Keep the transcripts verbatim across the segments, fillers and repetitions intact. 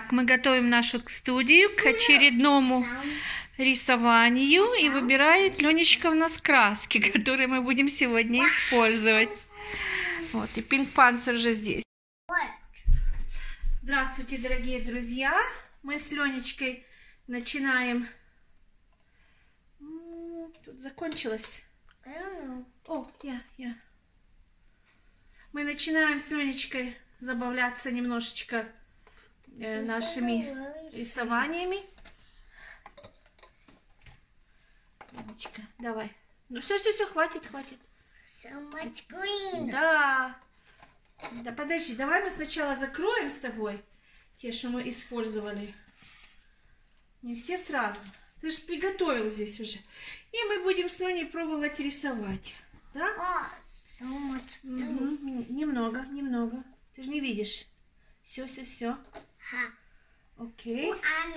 Итак, мы готовим нашу студию к очередному рисованию. И выбирает Ленечка у нас краски, которые мы будем сегодня использовать. Вот, и Pink Panther уже здесь. Здравствуйте, дорогие друзья! Мы с Ленечкой начинаем... Тут закончилось. О, я, я. Мы начинаем с Ленечкой забавляться немножечко э, нашими рисованиями. Ленечка, давай. Ну все, все, все, хватит, хватит. So much green. Да. Да подожди, давай мы сначала закроем с тобой те, что мы использовали. Не все сразу. Ты же приготовил здесь уже. И мы будем с Леней пробовать рисовать. Да? Oh, so much blue. Угу. Немного, немного. Ты же не видишь. Все, все, все. Окей.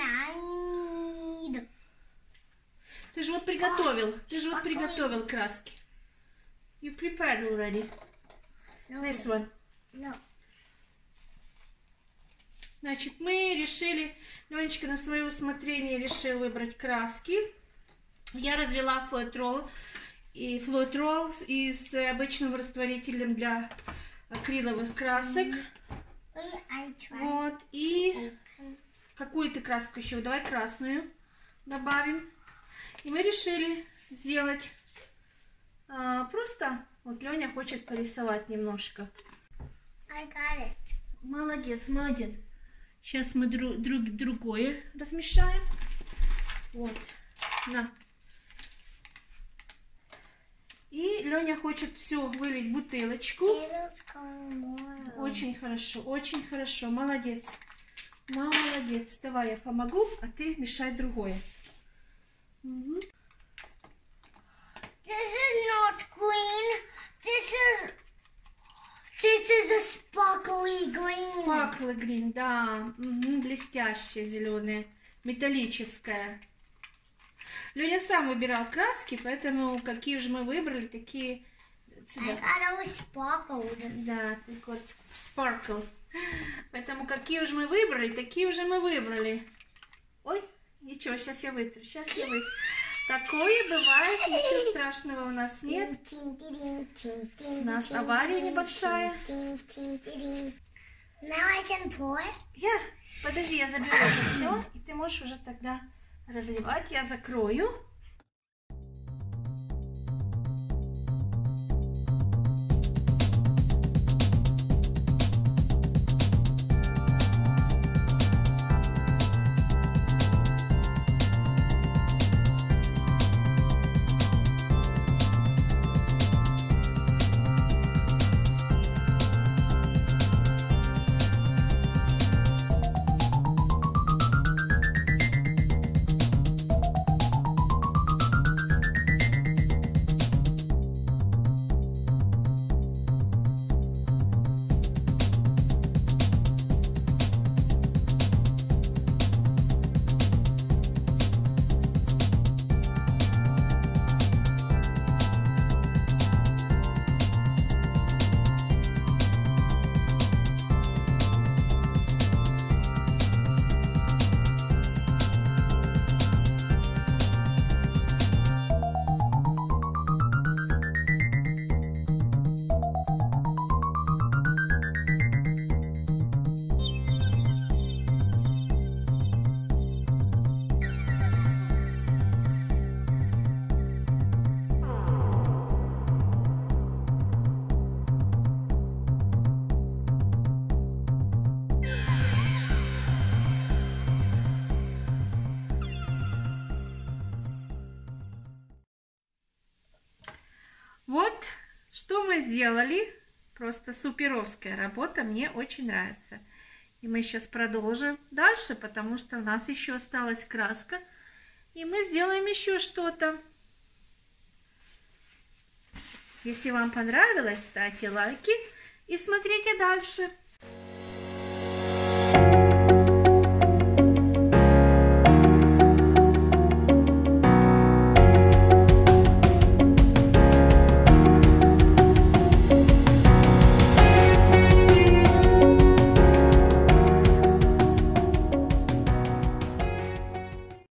Okay. Ты же вот приготовил. Ты же вот приготовил краски. You prepared already. No. This one. No. Значит, мы решили, Ленечка на свое усмотрение решил выбрать краски. Я развела флотрол и флотрол из обычным растворителем для акриловых красок. Вот, и какую ты краску еще? Давай красную добавим. И мы решили сделать а, просто, вот Леня хочет порисовать немножко. I got it. Молодец, молодец. Сейчас мы друг, друг, другое размешаем. Вот, на. И Леня хочет все вылить в бутылочку. Очень хорошо, очень хорошо. Молодец. Молодец. Давай я помогу, а ты мешай другое. Угу. This is not green. This is this is a sparkly green. Sparkly green, да. Угу. Блестящее зеленое, металлическое. Леня сам выбирал краски, поэтому какие же мы выбрали, такие сюда. I got all sparkled. Да, так вот sparkle. Поэтому какие уже мы выбрали, такие уже мы выбрали. Ой, ничего, сейчас я вытру, сейчас я вытру. Такое бывает, ничего страшного у нас нет. У нас авария небольшая. Now I can pour it. Я, подожди, я заберу это все, и ты можешь уже тогда разливать. Я закрою. Вот, что мы сделали. Просто суперовская работа, мне очень нравится. И мы сейчас продолжим дальше, потому что у нас еще осталась краска. И мы сделаем еще что-то. Если вам понравилось, ставьте лайки и смотрите дальше.